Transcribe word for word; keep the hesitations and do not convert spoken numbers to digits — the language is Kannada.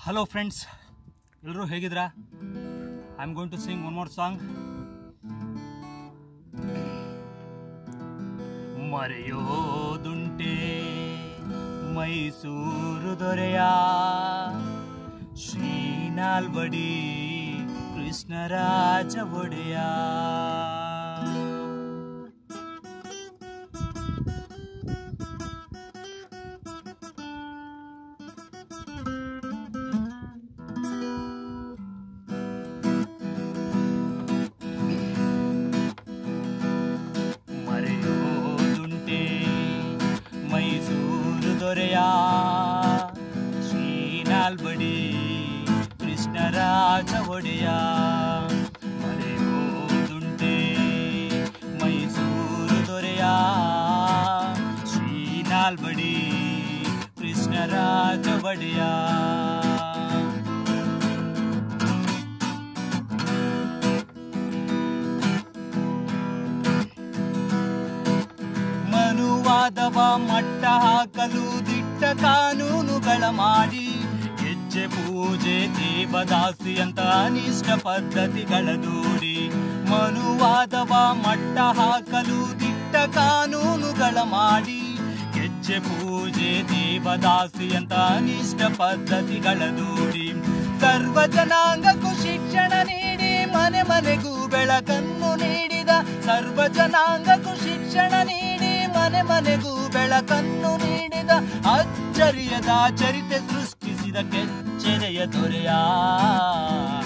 ಹಲೋ ಫ್ರೆಂಡ್ಸ್, ಎಲ್ಲರೂ ಹೇಗಿದ್ದೀರಾ? I am going to sing one more song. ಮರೆಯೋದುಂಟೆ ಮೈಸೂರು ದೊರೆಯ ಶ್ರೀನಾಲ್ವಡಿ ಕೃಷ್ಣರಾಜ ಒಡೆಯ. ಮೈಸೂರು ದೊರೆಯ ಶ್ರೀನಾಲ್ವಡಿ ಕೃಷ್ಣರಾಜ ಒಡೆಯ. ಮರೆಯೋದುಂಟೆ ಮೈಸೂರು ದೊರೆಯ ಶ್ರೀನಾಲ್ವಡಿ ಕೃಷ್ಣರಾಜ ಒಡೆಯ. ಮನುವಾದವ ಮಟ್ಟ ಹಾಕಲು ದಿಟ್ಟ ಕಾನೂನುಗಳ ಮಾಡಿ, ಹೆಜ್ಜೆ ಪೂಜೆ ದೇವದಾಸಿ ಅಂತ ಅನಿಷ್ಟ ಪದ್ಧತಿಗಳ ದೂಡಿ. ಮನುವಾದವ ಮಟ್ಟ ಹಾಕಲು ದಿಟ್ಟ ಕಾನೂನುಗಳ ಮಾಡಿ, ಹೆಜ್ಜೆ ಪೂಜೆ ದೇವದಾಸಿ ಅಂತ ಅನಿಷ್ಟ ಪದ್ಧತಿಗಳ ದೂಡಿ. ಸರ್ವ ಜನಾಂಗಕ್ಕೂ ಶಿಕ್ಷಣ ನೀಡಿ ಮನೆ ಮನೆಗೂ ಬೆಳಕನ್ನು ನೀಡಿದ, ಸರ್ವ ಜನಾಂಗಕ್ಕೂ ಶಿಕ್ಷಣ ನೀಡಿ ಮನೆ ಮನೆಗೂ ಬೆಳಕನ್ನು ನೀಡಿದ, ಅಚ್ಚರಿಯದ ಚರಿತೆ ಸೃಷ್ಟಿಸಿದ ಕೆಚ್ಚೆದೆಯ ದೊರೆಯ.